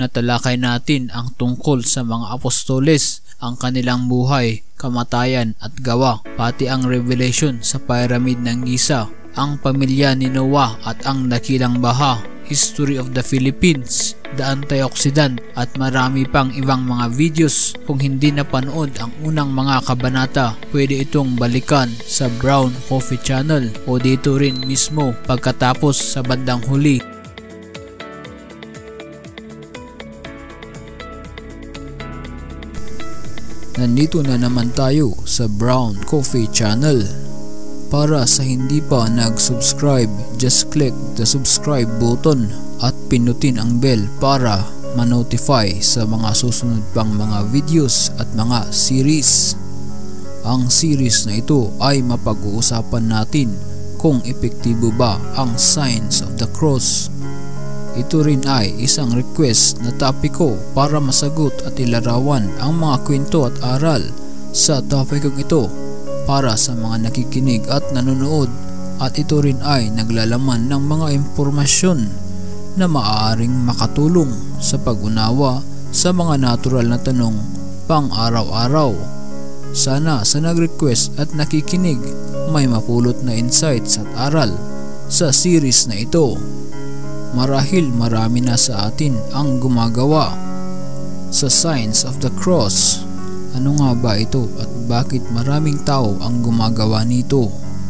natalakay natin ang tungkol sa mga apostoles, ang kanilang buhay, kamatayan at gawa, pati ang revelation sa Pyramid ng Giza, ang pamilya ni Noah at ang dakilang baha, history of the Philippines, the antioxidant at marami pang ibang mga videos. Kung hindi napanood ang unang mga kabanata, pwede itong balikan sa Brown Coffee Channel o dito rin mismo pagkatapos sa bandang huli. Nandito na naman tayo sa Brown Coffee Channel. Para sa hindi pa nag-subscribe, just click the subscribe button at pinutin ang bell para ma-notify sa mga susunod pang mga videos at mga series. Ang series na ito ay mapag-uusapan natin kung epektibo ba ang Signs of the Cross. Ito rin ay isang request na topiko para masagot at ilarawan ang mga kwento at aral sa topikong ito para sa mga nakikinig at nanonood, at ito rin ay naglalaman ng mga impormasyon na maaaring makatulong sa pag-unawa sa mga natural na tanong pang araw-araw. Sana sa nag-request at nakikinig may mapulot na insights at aral sa series na ito. Marahil marami na sa atin ang gumagawa sa Signs of the Cross. Ano nga ba ito at bakit maraming tao ang gumagawa nito?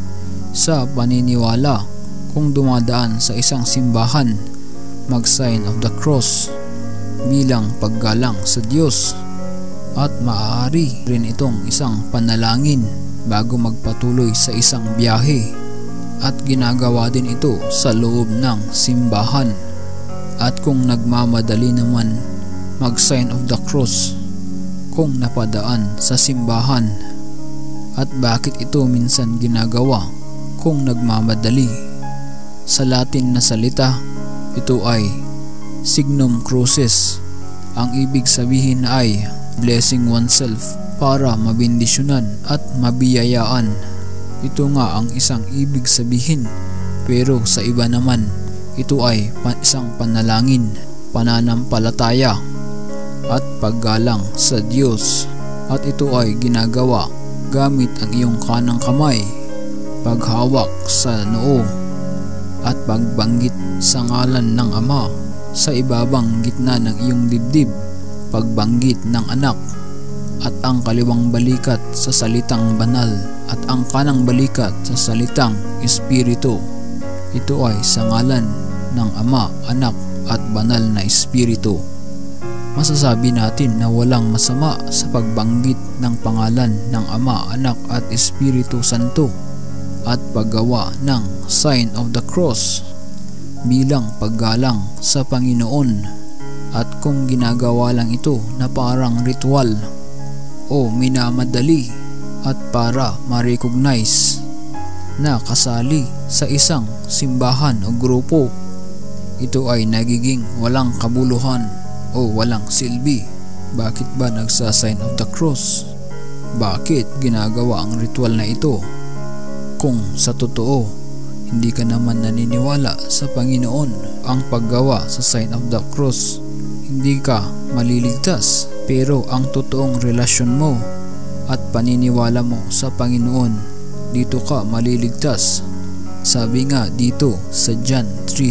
Sa paniniwala, kung dumadaan sa isang simbahan, mag-sign of the cross bilang paggalang sa Diyos, at maaari rin itong isang panalangin bago magpatuloy sa isang biyahe. At ginagawa din ito sa loob ng simbahan. At kung nagmamadali naman, mag-sign of the cross kung napadaan sa simbahan. At bakit ito minsan ginagawa kung nagmamadali? Sa Latin na salita, ito ay signum crucis. Ang ibig sabihin ay blessing oneself para mabindisyonan at mabiyayaan. Ito nga ang isang ibig sabihin, pero sa iba naman, ito ay isang panalangin, pananampalataya at paggalang sa Diyos. At ito ay ginagawa gamit ang iyong kanang kamay, paghawak sa noo at pagbanggit sa ngalan ng Ama sa ibabang gitna ng iyong dibdib, pagbanggit ng Anak at ang kaliwang balikat sa salitang banal at ang kanang balikat sa salitang Espiritu. Ito ay sa ngalan ng Ama, Anak at Banal na Espiritu. Masasabi natin na walang masama sa pagbanggit ng pangalan ng Ama, Anak at Espiritu Santo at paggawa ng Sign of the Cross bilang paggalang sa Panginoon. At kung ginagawa lang ito na parang ritual o minamadali at para ma-recognize na kasali sa isang simbahan o grupo, ito ay nagiging walang kabuluhan o walang silbi. Bakit ba nagsa-sign of the cross? Bakit ginagawa ang ritual na ito? Kung sa totoo hindi ka naman naniniwala sa Panginoon, ang paggawa sa sign of the cross, hindi ka maliligtas. Pero ang totoong relasyon mo at paniniwala mo sa Panginoon, dito ka maliligtas. Sabi nga dito sa John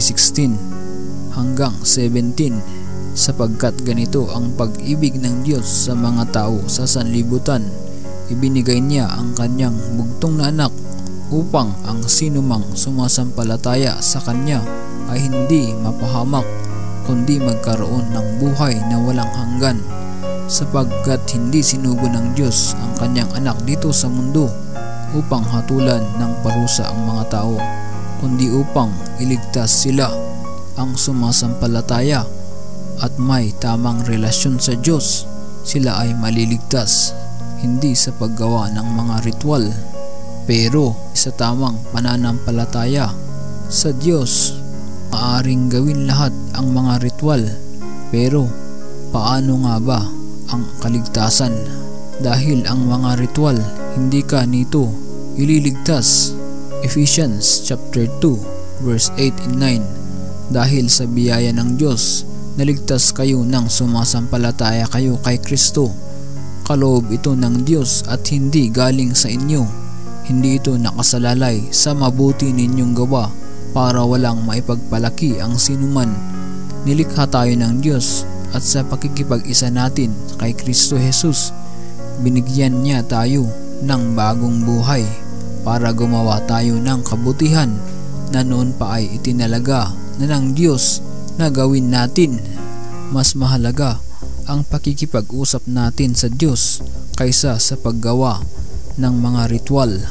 3:16 hanggang 17, sapagkat ganito ang pag-ibig ng Diyos sa mga tao sa sanlibutan, ibinigay niya ang kanyang bugtong na anak upang ang sinumang sumasampalataya sa kanya ay hindi mapahamak kundi magkaroon ng buhay na walang hanggan. Sapagkat hindi sinugo ng Diyos ang kanyang anak dito sa mundo upang hatulan ng parusa ang mga tao, kundi upang iligtas sila. Ang sumasampalataya at may tamang relasyon sa Diyos, sila ay maliligtas, hindi sa paggawa ng mga ritual, pero sa tamang pananampalataya sa Diyos. Maaring gawin lahat ang mga ritual, pero paano nga ba ang kaligtasan? Dahil ang mga ritual, hindi ka nito ililigtas. Ephesians chapter 2 verse 8 and 9. Dahil sa biyaya ng Diyos, naligtas kayo nang sumasampalataya kayo kay Kristo. Kaloob ito ng Diyos at hindi galing sa inyo. Hindi ito nakasalalay sa mabuti ninyong gawa para walang maipagpalaki ang sinuman. Nilikha tayo ng Diyos at sa pakikipag-isa natin kay Kristo Jesus, binigyan niya tayo ng bagong buhay para gumawa tayo ng kabutihan na noon pa ay itinalaga na ng Diyos na gawin natin. Mas mahalaga ang pakikipag-usap natin sa Diyos kaysa sa paggawa ng mga ritual.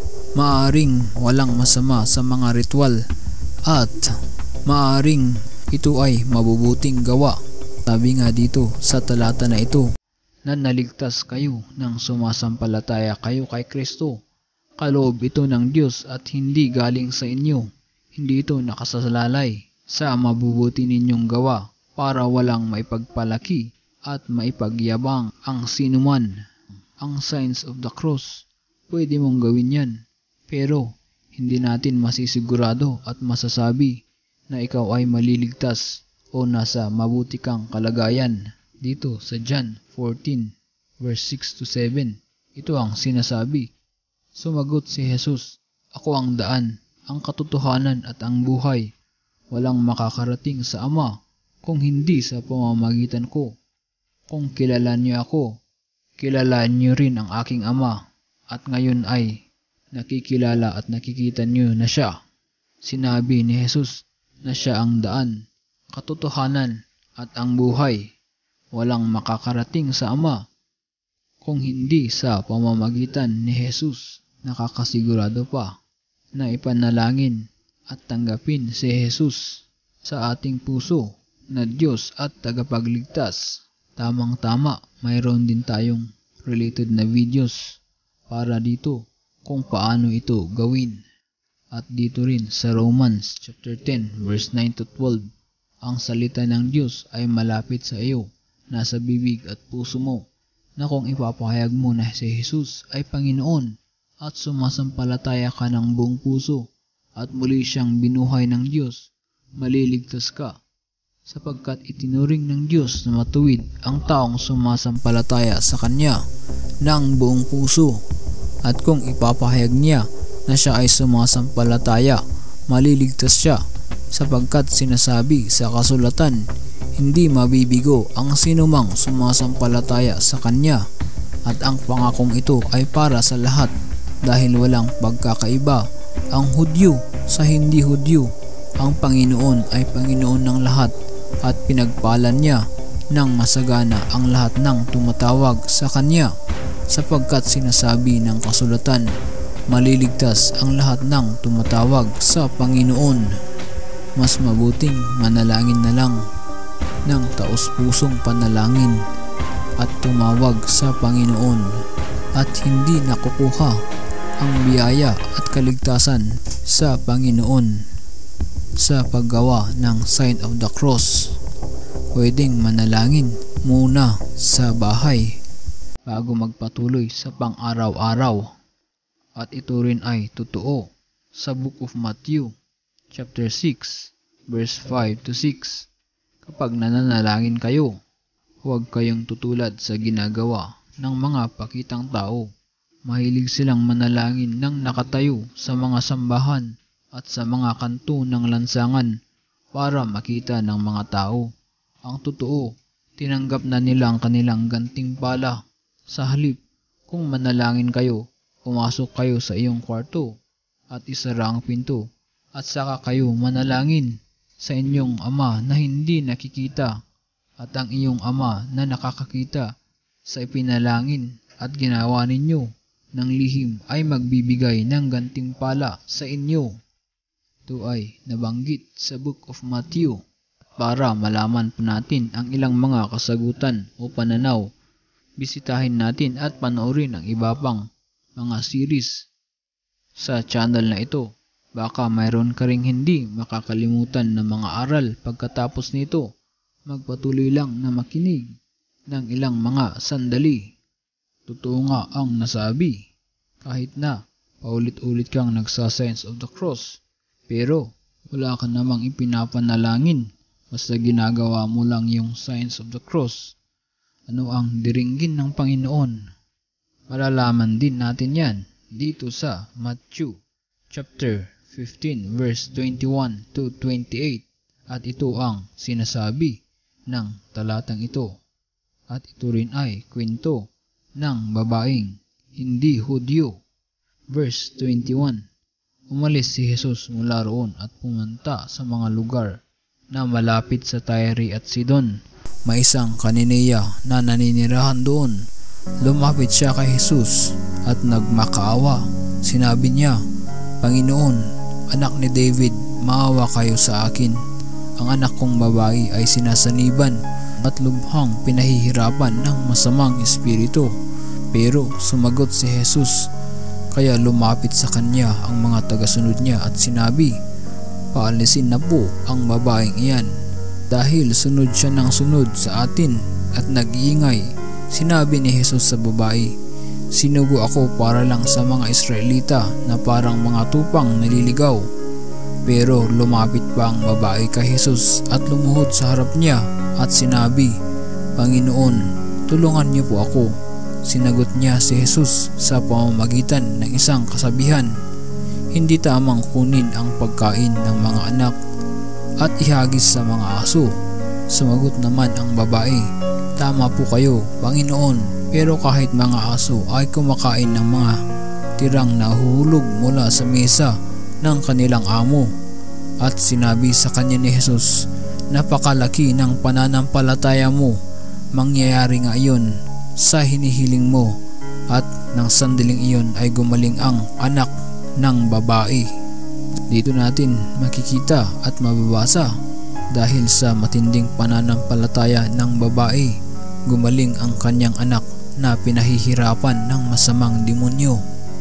Maaring walang masama sa mga ritual at maaring ito ay mabubuting gawa. Sabi nga dito sa talata na ito na naligtas kayo nang sumasampalataya kayo kay Kristo. Kaloob ito ng Diyos at hindi galing sa inyo. Hindi ito nakasalalay sa mabubuti ninyong gawa para walang maipagpalaki at maipagyabang ang sinuman. Ang signs of the cross, pwede mong gawin yan. Pero hindi natin masisigurado at masasabi na ikaw ay maliligtas o nasa mabuti kang kalagayan. Dito sa John 14 verse 6 to 7, ito ang sinasabi. Sumagot si Jesus, "Ako ang daan, ang katotohanan at ang buhay. Walang makakarating sa Ama kung hindi sa pamamagitan ko. Kung kilala niyo ako, kilala niyo rin ang aking Ama, at ngayon ay nakikilala at nakikita niyo na siya." Sinabi ni Jesus na siya ang daan, katotohanan at ang buhay. Walang makakarating sa Ama kung hindi sa pamamagitan ni Jesus. Nakakasigurado pa na ipanalangin at tanggapin si Jesus sa ating puso na Diyos at tagapagligtas. Tamang-tama, mayroon din tayong related na videos para dito kung paano ito gawin. At dito rin sa Romans chapter 10 verse 9 to 12, ang salita ng Diyos ay malapit sa iyo, nasa bibig at puso mo, na kung ipapahayag mo na si Jesus ay Panginoon at sumasampalataya ka ng buong puso at muli siyang binuhay ng Diyos, maliligtas ka, sapagkat itinuring ng Diyos na matuwid ang taong sumasampalataya sa Kanya ng buong puso. At kung ipapahayag niya na siya ay sumasampalataya, maliligtas siya, sapagkat sinasabi sa kasulatan, hindi mabibigo ang sinumang sumasampalataya sa Kanya. At ang pangakong ito ay para sa lahat, dahil walang pagkakaiba ang Hudyo sa hindi Hudyo. Ang Panginoon ay Panginoon ng lahat, at pinagpalan niya ng masagana ang lahat ng tumatawag sa Kanya, sapagkat sinasabi ng kasulatan, maliligtas ang lahat ng tumatawag sa Panginoon. Mas mabuting manalangin na lang ng taos-pusong panalangin at tumawag sa Panginoon at hindi nakukuha ang biyaya at kaligtasan sa Panginoon sa paggawa ng sign of the cross. Pwedeng manalangin muna sa bahay bago magpatuloy sa pang-araw-araw. At ito rin ay totoo sa Book of Matthew chapter 6 verse 5 to 6. Kapag nananalangin kayo, huwag kayong tutulad sa ginagawa ng mga pakitang tao. Mahilig silang manalangin ng nakatayo sa mga sambahan at sa mga kanto ng lansangan para makita ng mga tao. Ang totoo, tinanggap na nila ang kanilang gantimpala. Sa halip, kung manalangin kayo, pumasok kayo sa iyong kwarto at isara ang pinto, at saka kayo manalangin sa inyong Ama na hindi nakikita, at ang iyong Ama na nakakakita sa ipinalangin at ginawa ninyo ng lihim ay magbibigay ng gantimpala sa inyo. Ito ay nabanggit sa Book of Matthew. Para malaman po natin ang ilang mga kasagutan o pananaw, bisitahin natin at panoorin ang iba pang mga series sa channel na ito. Baka mayroon ka ring hindi makakalimutan na mga aral pagkatapos nito. Magpatuloy lang na makinig ng ilang mga sandali. Totoo nga ang nasabi, kahit na paulit-ulit kang nagsa-signs of the cross, pero wala ka namang ipinapanalangin, Basta ginagawa mo lang yung signs of the cross. Ano ang diringgin ng Panginoon? Malalaman din natin yan dito sa Matthew chapter 15 verse 21 to 28. At ito ang sinasabi ng talatang ito. At ito rin ay kwento ng babaeng hindi Hudyo. Verse 21. Umalis si Jesus mula roon at pumunta sa mga lugar na malapit sa Tyre at Sidon. May isang Kananeya na naninirahan doon. Lumapit siya kay Jesus at nagmakaawa. Sinabi niya, Panginoon, anak ni David, maawa kayo sa akin. Ang anak kong babae ay sinasaniban at lubhang pinahihirapan ng masamang espiritu. Pero sumagot si Jesus. Kaya lumapit sa kanya ang mga tagasunod niya at sinabi, paalisin na po ang babaeng iyan dahil sunod siya ng sunod sa atin at nag-iingay. Sinabi ni Jesus sa babae, sinugo ako para lang sa mga Israelita na parang mga tupang naliligaw. Pero lumapit pa ang babae kay Jesus at lumuhod sa harap niya at sinabi, Panginoon, tulungan niyo po ako. Sinagot niya si Jesus sa pamamagitan ng isang kasabihan, hindi tamang kunin ang pagkain ng mga anak at ihagis sa mga aso. Sumagot naman ang babae, tama po kayo, Panginoon, pero kahit mga aso ay kumakain ng mga tirang nahuhulog mula sa mesa ng kanilang amo. At sinabi sa kanya ni Jesus, napakalaki ng pananampalataya mo, mangyayari nga iyon sa hinihiling mo. At nang sandaling iyon ay gumaling ang anak ng babae. Dito natin makikita at mababasa, dahil sa matinding pananampalataya ng babae, gumaling ang kanyang anak na pinahihirapan ng masamang demonyo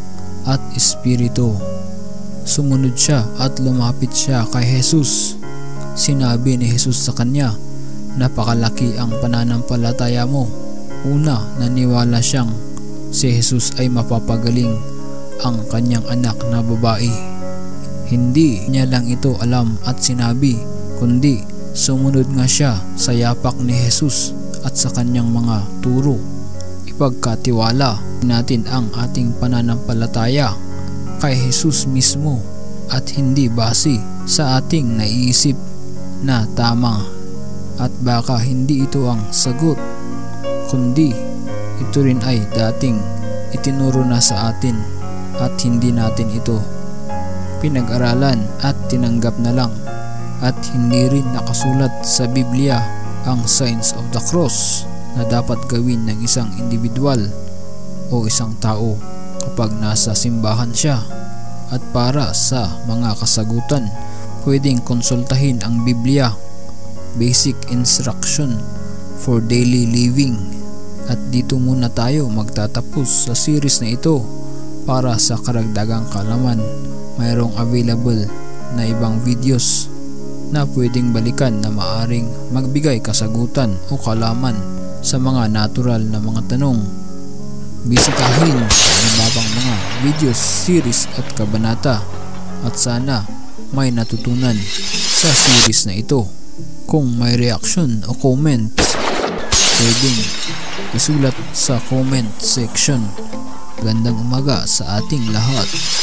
at espiritu. Sumunod siya at lumapit siya kay Jesus. Sinabi ni Jesus sa kanya, napakalaki ang pananampalataya mo. Una, naniwala siyang si Jesus ay mapapagaling ang kanyang anak na babae. Hindi niya lang ito alam at sinabi, kundi sumunod nga siya sa yapak ni Jesus at sa kanyang mga turo. Ipagkatiwala natin ang ating pananampalataya kay Jesus mismo at hindi base sa ating naiisip na tama, at baka hindi ito ang sagot, kundi ito rin ay dating itinuro na sa atin at hindi natin ito pinag-aralan at tinanggap na lang, at hindi rin nakasulat sa Biblia ang signs of the cross na dapat gawin ng isang individual o isang tao kapag nasa simbahan siya. At para sa mga kasagutan, pwedeng konsultahin ang Biblia, Basic Instruction for Daily Living. At dito muna tayo magtatapos sa series na ito. Para sa karagdagang kaalaman, mayroong available na ibang videos na pwedeng balikan na maaring magbigay kasagutan o kaalaman sa mga natural na mga tanong. Bisitahin ang iba pang mga videos, series at kabanata, at sana may natutunan sa series na ito. Kung may reaction o comments, pwedeng isulat sa comment section. Gandang umaga sa ating lahat.